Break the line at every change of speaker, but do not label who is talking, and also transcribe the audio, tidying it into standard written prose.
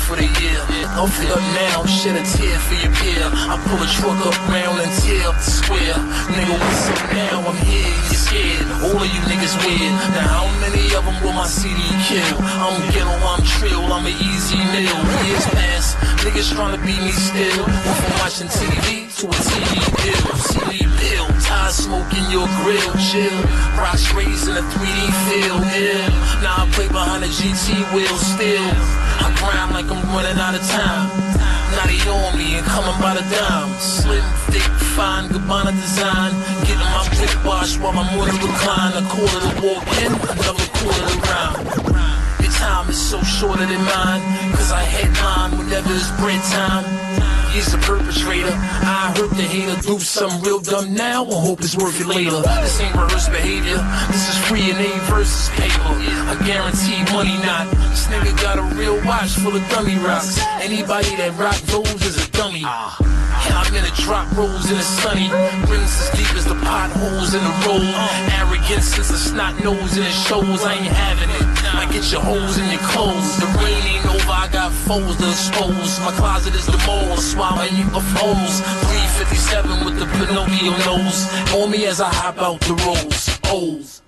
for the year. Don't feel up now, shed a tear for your peer. I pull a truck up round and tear up the square. Nigga, what's up now? I'm here, you're scared. All of you niggas weird. Now how many of them will my CD kill? I'm ghetto, I'm trill, I'm an easy meal. Years pass, niggas trying to beat me still. Went from watching TV to a TV bill. CD bill, tie smoking your grill, chill. Rocks raised in a 3D field, yeah. Now I play behind a GT wheel still. I grind like I'm running out of time. Now they on me and coming by the dime. Slim, thick, fine, Gabbana design. Getting my whip washed while I'm on the recline. A quarter to walk in, another quarter to round. Your time is so shorter than mine, cause I headline whenever it's bread time. He's the perpetrator. I heard the hater do something real dumb now. I hope it's worth it later. This ain't rehearsed behavior. This is free and A versus paper. I guarantee money not. This nigga got a real watch full of dummy rocks. Anybody that rock those is a dummy. And I'm in a drop rolls in the sunny. Rings as deep as the potholes in the road. Arrogance is a snot nose and it shows. I ain't having it. Might get your holes in your clothes. The rain ain't over, I got foes to expose. My closet is the mall, swallowing you of holes. 357 with the Pinocchio nose. On me as I hop out the rolls. O's.